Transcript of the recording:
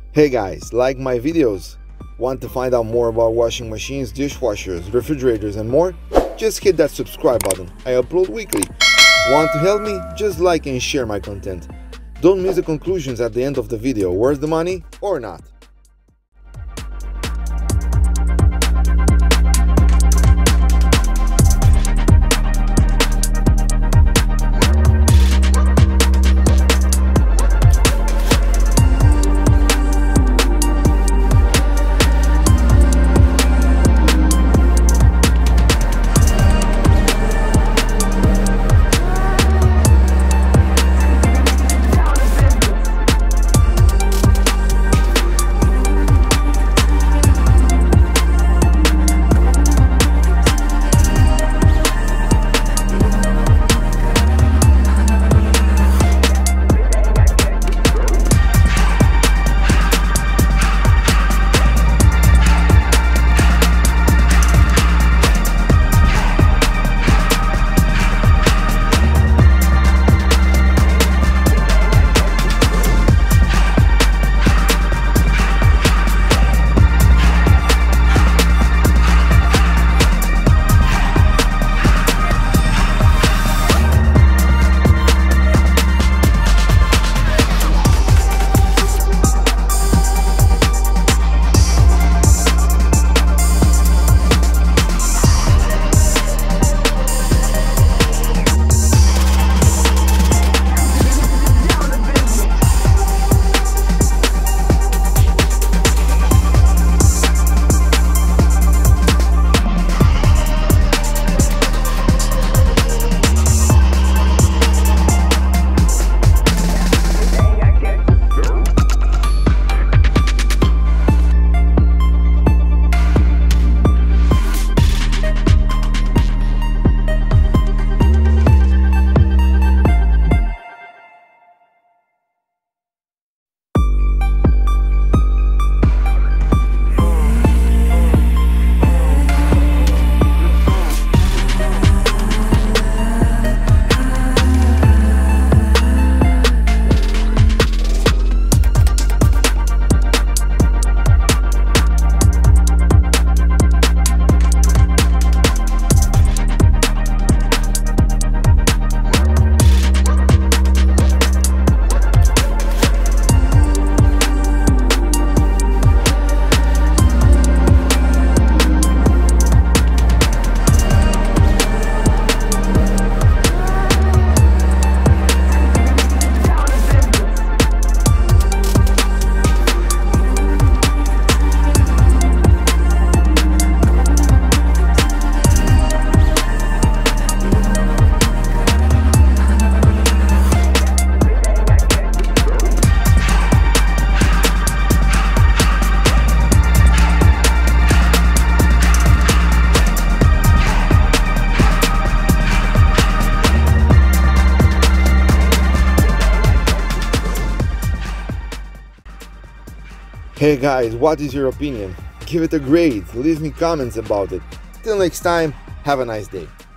Hey guys, like my videos? Want to find out more about washing machines, dishwashers, refrigerators and more? Just hit that subscribe button. I upload weekly. Want to help me? Just like and share my content. Don't miss the conclusions at the end of the video. Worth the money or not? Hey guys, what is your opinion? Give it a grade, leave me comments about it. Till next time, have a nice day.